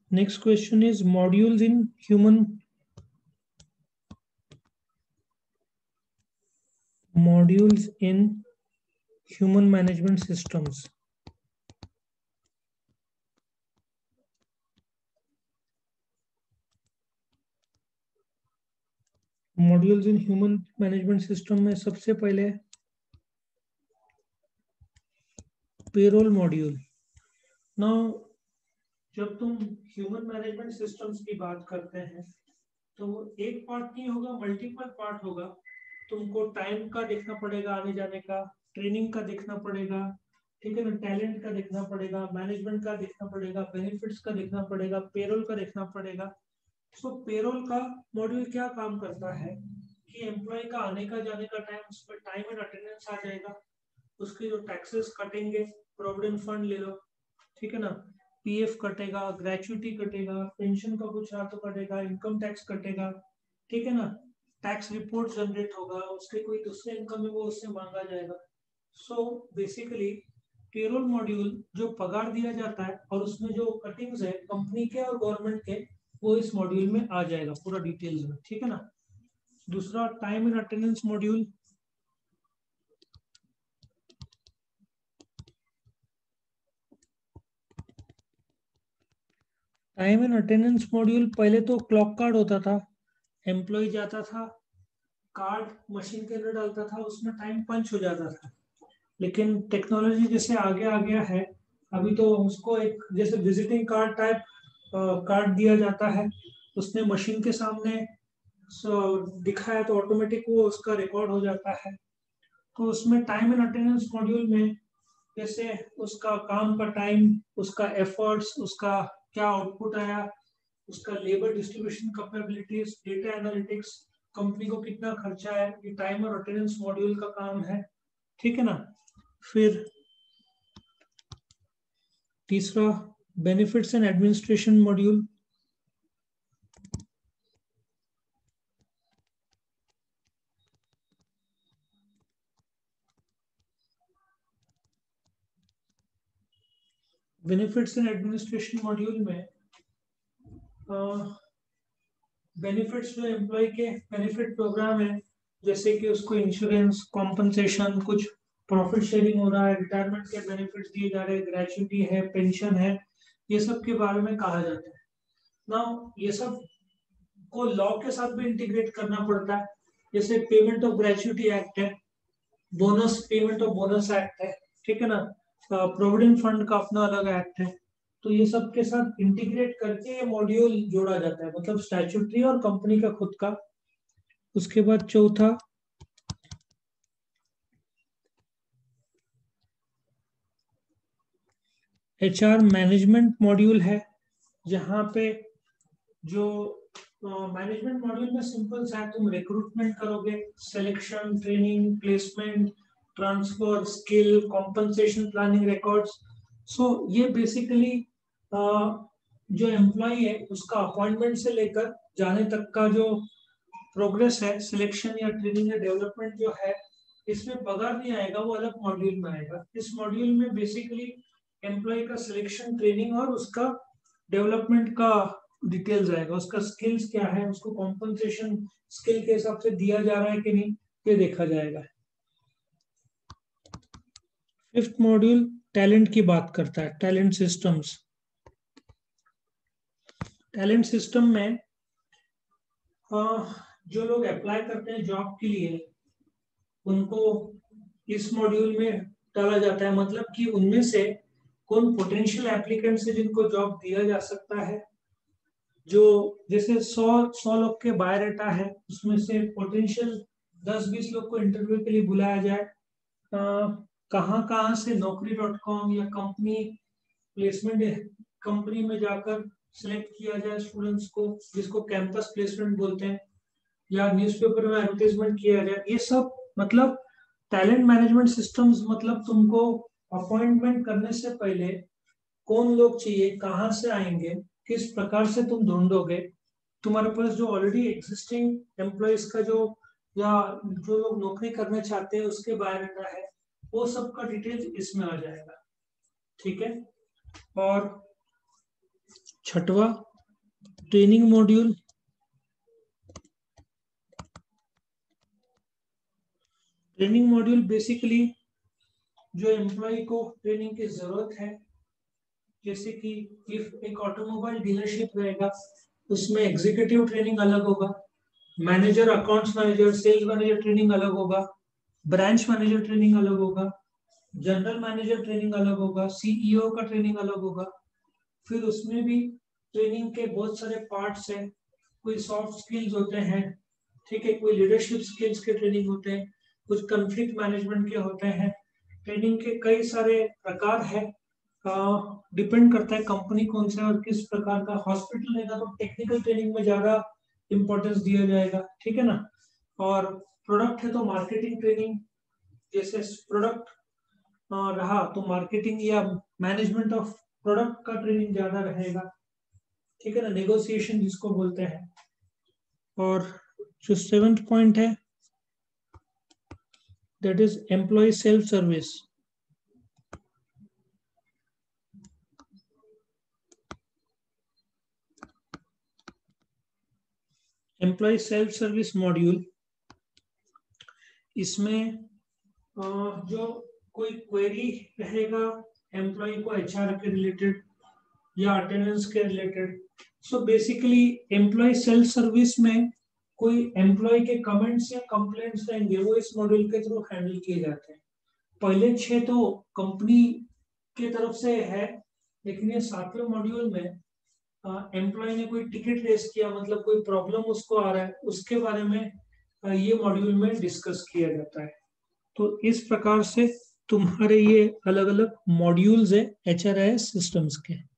Next question is modules in human management systems. Modules in human management system में सबसे पहले payroll module. Now जब तुम human management systems की बात करते हैं तो वो एक पार्ट नहीं होगा, मल्टीपल पार्ट होगा। तुमको टाइम का देखना पड़ेगा, आने जाने का, ट्रेनिंग का देखना पड़ेगा, ठीक है ना, टैलेंट का देखना पड़ेगा, मैनेजमेंट का देखना पड़ेगा, बेनिफिट्स का देखना पड़ेगा, पेरोल का देखना पड़ेगा। सो पेरोल का मॉड्यूल क्या काम करता है कि एम्प्लॉय का आने का जाने का टाइम, उसमें टाइम एंड अटेंडेंस आ जाएगा, उसके जो टैक्सेस कटेंगे, प्रोविडेंट फंड ले लो, ठीक है ना, पीएफ कटेगा, ग्रेचुइटी कटेगा, पेंशन का कुछ तो कटेगा, इनकम टैक्स कटेगा, ठीक है ना, टैक्स रिपोर्ट जनरेट होगा, उसके कोई दूसरे इनकम है वो उससे मांगा जाएगा। सो बेसिकली पेरोल मॉड्यूल जो पगार दिया जाता है और उसमें जो कटिंग्स है कंपनी के और गवर्नमेंट के, वो इस मॉड्यूल में आ जाएगा पूरा डिटेल्स में, ठीक है ना। दूसरा time and attendance module. Time and attendance module पहले तो क्लॉक कार्ड होता था, एम्प्लॉय जाता था, कार्ड मशीन के अंदर डालता था, उसमें टाइम पंच हो जाता था। लेकिन टेक्नोलॉजी जैसे आगे आ गया है, अभी तो उसको एक जैसे विजिटिंग कार्ड टाइप कार्ड दिया जाता है, उसने मशीन के सामने दिखाया तो ऑटोमेटिक वो उसका रिकॉर्ड हो जाता है। तो उसमें टाइम एंड अटेंडेंस मॉड्यूल में जैसे उसका काम का टाइम, उसका एफर्ट्स, उसका क्या आउटपुट आया, उसका labour distribution capabilities, data analytics, company को कितना खर्चा है, ये टाइम और अटेंडेंस मॉड्यूल का काम है, ठीक है ना। फिर तीसरा benefits and administration module. Benefits and administration module में बेनिफिट्स जो एम्प्लॉय के बेनिफिट प्रोग्राम है, जैसे कि उसको इंश्योरेंस, कॉम्पनसेशन, कुछ प्रॉफिट शेयरिंग हो रहा है, रिटायरमेंट के बेनिफिट्स दिए जा रहे हैं, ग्रेचुइटी है, पेंशन है, ये सब के बारे में कहा जाता है ना। ये सब को लॉ के साथ भी इंटीग्रेट करना पड़ता है, जैसे पेमेंट ऑफ ग्रेचुइटी एक्ट है, bonus payment of bonus act है, ठीक है ना, प्रोविडेंट फंड का अपना अलग एक्ट है। तो ये सब के साथ इंटीग्रेट करके ये मॉड्यूल जोड़ा जाता है, मतलब स्टैट्यूटरी और कंपनी का खुद का। उसके बाद चौथा एचआर मैनेजमेंट मॉड्यूल है, जहाँ पे जो मैनेजमेंट मॉड्यूल में सिंपल सा है, तुम रिक्रूटमेंट करोगे, selection, training, placement, transfer, skill, compensation, planning, records. So ये बेसिकली जो एम्प्लॉय है उसका अपॉइंटमेंट से लेकर जाने तक का जो प्रोग्रेस है, सिलेक्शन या ट्रेनिंग या डेवलपमेंट जो है, इसमें पगार नहीं आएगा, वो अलग मॉड्यूल में आएगा। इस मॉड्यूल में बेसिकली एम्प्लॉय का सिलेक्शन, ट्रेनिंग और उसका डेवलपमेंट का डिटेल्स आएगा, उसका स्किल्स क्या है, उसको कॉम्पनसेशन स्किल के हिसाब से दिया जा रहा है कि नहीं, ये देखा जाएगा। फिफ्थ मॉड्यूल टैलेंट की बात करता है, टैलेंट सिस्टम्स। टैलेंट सिस्टम में जो लोग अप्लाई करते हैं जॉब के लिए, उनको इस मॉड्यूल में डाला जाता है, मतलब कि उनमें से कौन पोटेंशियल एप्लीकेंट है जिनको जॉब दिया जा सकता है। जो जैसे 100 लोग के बायोडाटा है, उसमें से पोटेंशियल 10-20 लोग को इंटरव्यू के लिए बुलाया जाए। कहाँ कहाँ से naukri.com या कंपनी प्लेसमेंट कंपनी में जाकर सिलेक्ट किया जाए स्टूडेंट्स को, जिसको कैंपस प्लेसमेंट बोलते हैं, या न्यूज़पेपर में एडवर्टाइजमेंट किया जाए, ये सब मतलब टैलेंट मैनेजमेंट सिस्टम्स। मतलब तुमको अपॉइंटमेंट करने से पहले कौन लोग चाहिए, कहाँ से आएंगे, किस प्रकार से तुम ढूंढोगे, तुम्हारे पास जो ऑलरेडी एग्जिस्टिंग एम्प्लॉयज का जो, या जो लोग नौकरी करना चाहते हैं उसके बायोडाटा है, वो सब का डिटेल इसमें आ जाएगा, ठीक है। और छठवा training module, training module basically जो एम्प्लॉय को ट्रेनिंग की जरूरत है, जैसे कि इफ एक ऑटोमोबाइल डीलरशिप रहेगा उसमें एग्जीक्यूटिव ट्रेनिंग अलग होगा, manager, accounts manager, sales manager training अलग होगा, ब्रांच मैनेजर ट्रेनिंग अलग होगा, जनरल मैनेजर ट्रेनिंग अलग होगा, सीईओ का ट्रेनिंग अलग होगा। फिर उसमें भी ट्रेनिंग के बहुत सारे पार्ट्स हैं, कोई सॉफ्ट स्किल्स होते हैं, ठीक है, कोई लीडरशिप स्किल्स के ट्रेनिंग होते हैं, कुछ कंफ्लिक्ट मैनेजमेंट के होते हैं। ट्रेनिंग के कई सारे प्रकार है, डिपेंड करता है कंपनी कौन सा है और किस प्रकार का। हॉस्पिटल रहेगा तो टेक्निकल ट्रेनिंग में ज्यादा इंपॉर्टेंस दिया जाएगा, ठीक है ना। और प्रोडक्ट है तो मार्केटिंग ट्रेनिंग, जैसे प्रोडक्ट रहा तो मार्केटिंग या मैनेजमेंट ऑफ प्रोडक्ट का ट्रेनिंग ज्यादा रहेगा, ठीक है ना, नेगोशिएशन जिसको बोलते हैं। और जो 7th पॉइंट है that is employ self service. Employ self service module, इसमें जो कोई क्वेरी रहेगा एम्प्लॉय को एचआर के रिलेटेड या अटेंडेंस के related, so basically employ self service में कोई एम्प्लॉय के कमेंट्स या कंप्लेंट्स रहेंगे वो इस मॉड्यूल के थ्रू हैंडल किए जाते हैं। पहले 6 तो कंपनी की तरफ से है, लेकिन ये 7वें मॉड्यूल में एम्प्लॉय ने कोई टिकट रेस किया, मतलब कोई प्रॉब्लम उसको आ रहा है, उसके बारे में ये मॉड्यूल में डिस्कस किया जाता है। तो इस प्रकार से तुम्हारे ये अलग अलग मॉड्यूल्स है HRIS सिस्टम्स के।